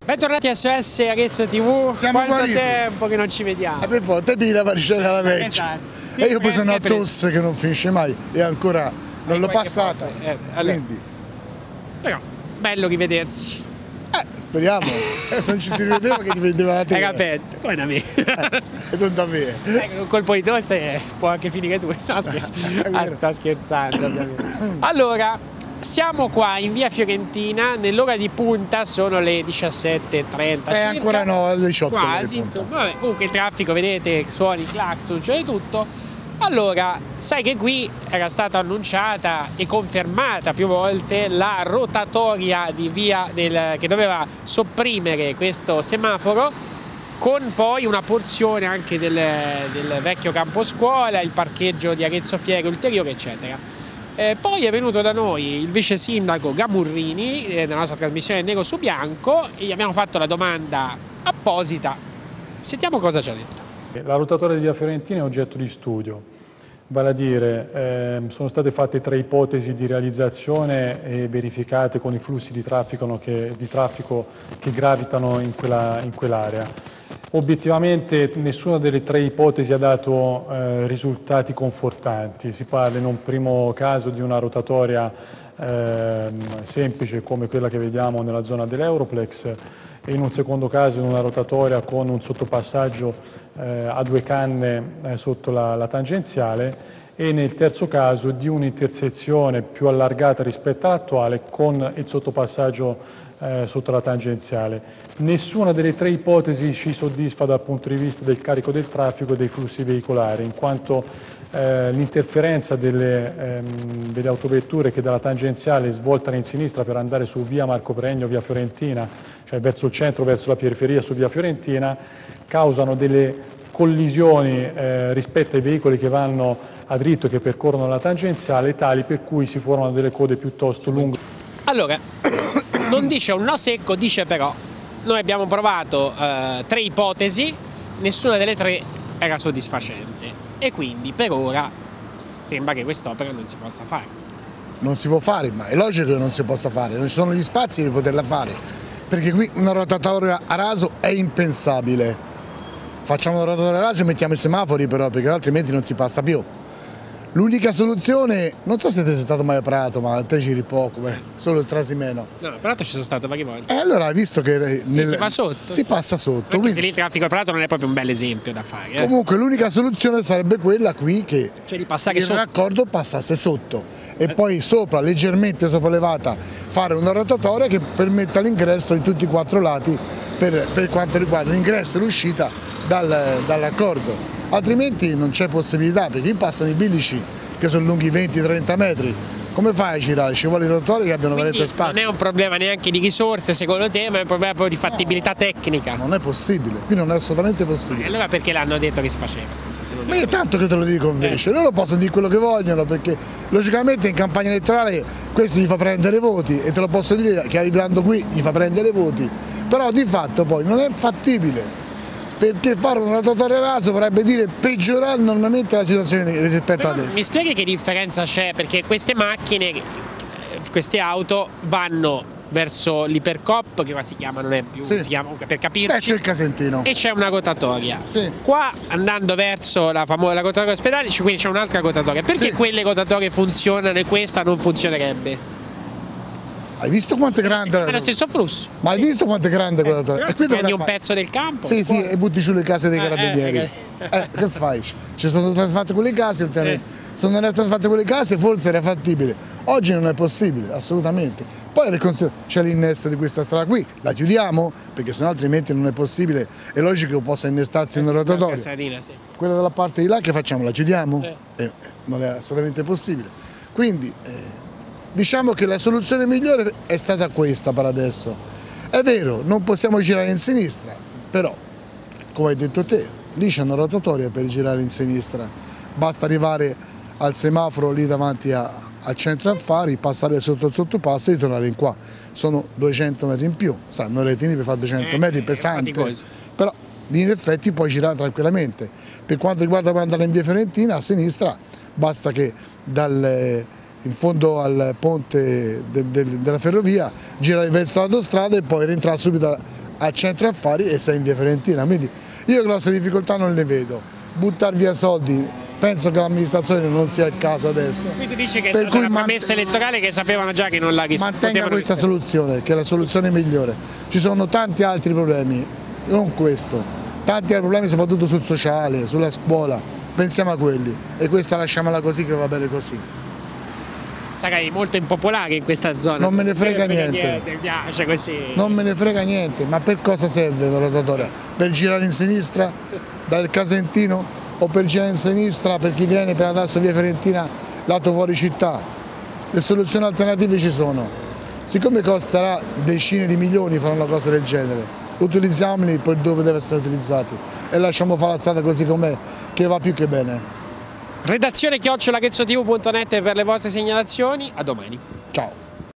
Bentornati a SOS Arezzo TV. Siamo Quanto guariti. tempo che non ci vediamo. Per volte pila paricella la vecchia. Esatto. E io poi sono a tosse che non finisce mai e ancora non l'ho passata. Allora. Quindi, Però, bello rivedersi. speriamo. Se non ci si rivedeva che ti vedeva la Era tela. petto, come da me. E non da me. Un colpo di tosse può anche finire tu. No, scherzo. Sta scherzando, ovviamente. Allora, siamo qua in via Fiorentina, nell'ora di punta sono le 17:30. Ancora no, alle 18. Quasi, insomma. Vabbè, comunque il traffico, vedete, suoni, clacson, c'è di tutto. Allora, sai che qui era stata annunciata e confermata più volte la rotatoria di che doveva sopprimere questo semaforo, con poi una porzione anche del vecchio campo scuola, il parcheggio di Arezzo Fiere ulteriore, eccetera. Poi è venuto da noi il vice sindaco Gamurrini nella nostra trasmissione Nero su Bianco e gli abbiamo fatto la domanda apposita. Sentiamo cosa ci ha detto. La rotatoria di via Fiorentina è oggetto di studio, vale a dire sono state fatte 3 ipotesi di realizzazione e verificate con i flussi di traffico che gravitano in quell'area. Obiettivamente nessuna delle 3 ipotesi ha dato risultati confortanti. Si parla in un primo caso di una rotatoria semplice come quella che vediamo nella zona dell'Europlex e in un secondo caso in una rotatoria con un sottopassaggio a 2 canne sotto la tangenziale e nel terzo caso di un'intersezione più allargata rispetto all'attuale con il sottopassaggio sotto la tangenziale. Nessuna delle 3 ipotesi ci soddisfa dal punto di vista del carico del traffico e dei flussi veicolari, in quanto l'interferenza delle autovetture che dalla tangenziale svoltano in sinistra per andare su via Marco Pregno, via Fiorentina, cioè verso il centro, verso la periferia su via Fiorentina, causano delle collisioni rispetto ai veicoli che vanno a dritto e che percorrono la tangenziale, tali per cui si formano delle code piuttosto lunghe. Allora, non dice un no secco, dice però, noi abbiamo provato 3 ipotesi, nessuna delle 3 era soddisfacente e quindi per ora sembra che quest'opera non si possa fare. Non si può fare, ma è logico che non si possa fare, non ci sono gli spazi per poterla fare, perché qui una rotatoria a raso è impensabile. Facciamo una rotatoria a raso e mettiamo i semafori però, perché altrimenti non si passa più. L'unica soluzione, non so se te sei stato mai a Prato, ma te giri poco, solo il Trasimeno. No, a Prato ci sono stato varie volte. E allora hai visto che si fa sotto? Si passa sotto. Anche se lì il traffico a Prato non è proprio un bel esempio da fare. Comunque l'unica soluzione sarebbe quella qui che cioè di passare il sotto. raccordo passasse sotto e poi sopra, leggermente sopraelevata, fare una rotatoria che permetta l'ingresso di tutti i 4 lati per quanto riguarda l'ingresso e l'uscita dal raccordo. Altrimenti non c'è possibilità, perché qui passano i bilici che sono lunghi 20-30 metri. Come fai a girare? Ci vuole i rotatori che abbiano veramente spazio. Non è un problema neanche di risorse secondo te, ma è un problema proprio di fattibilità tecnica. Non è possibile, qui non è assolutamente possibile. E allora perché l'hanno detto che si faceva? Scusa, se non Ma è tanto che te lo dico invece, loro possono dire quello che vogliono, perché logicamente in campagna elettorale questo gli fa prendere voti e te lo posso dire che abitando qui gli fa prendere voti, però di fatto poi non è fattibile. Perché fare una rotatoria a raso vorrebbe dire peggiorare normalmente la situazione rispetto ad adesso. Mi spieghi che differenza c'è? Perché queste macchine, queste auto vanno verso l'Ipercop, che qua si chiama, non è più, si chiama per capirci. C'è il Casentino. E c'è una rotatoria. Sì. Qua andando verso la famosa rotatoria ospedale, quindi c'è un'altra rotatoria. Perché quelle rotatorie funzionano e questa non funzionerebbe? Hai visto quanto è grande? È lo stesso flusso. Ma hai visto quanto è grande quella rotatoria? E qui prendi un pezzo del campo? Sì, e butti giù le case dei carabinieri. Che fai? Ci sono state fatte quelle case ultimamente. Se non erano state fatte quelle case forse era fattibile. Oggi non è possibile, assolutamente. Poi c'è l'innesto di questa strada qui, la chiudiamo? Perché sennò altrimenti non è possibile. È logico che possa innestarsi in una rotatoria. Quella dalla parte di là che facciamo? La chiudiamo? Non è assolutamente possibile. Quindi diciamo che la soluzione migliore è stata questa per adesso. È vero, non possiamo girare in sinistra, però, come hai detto te, lì c'è una rotatoria per girare in sinistra. Basta arrivare al semaforo lì davanti al centro affari, passare sotto il sottopasso e ritornare in qua. Sono 200 metri in più, sanno retini per fare 200 metri, pesante, però in effetti puoi girare tranquillamente. Per quanto riguarda poi andare in via Fiorentina, a sinistra basta che in fondo al ponte della ferrovia, girare verso l'autostrada e poi rientrare subito al centro affari e sei in via Fiorentina. Quindi io grosse difficoltà non le vedo. Buttare via soldi, penso che l'amministrazione non sia il caso adesso. Quindi dice che è stata una promessa elettorale che sapevano già che non la rispondevano. Mantenga questa soluzione, che è la soluzione migliore. Ci sono tanti altri problemi, non questo, tanti altri problemi soprattutto sul sociale, sulla scuola, pensiamo a quelli e questa lasciamola così che va bene così. Sarai molto impopolare in questa zona. Non me ne frega niente. Mi piace così. Non me ne frega niente, ma per cosa serve la rotatoria? Per girare in sinistra dal Casentino o per girare in sinistra per chi viene per andare su via Fiorentina lato fuori città? Le soluzioni alternative ci sono. Siccome costerà decine di milioni fare una cosa del genere, utilizziamoli poi dove deve essere utilizzati e lasciamo fare la strada così com'è, che va più che bene. Redazione @arezzotv.net per le vostre segnalazioni, a domani. Ciao.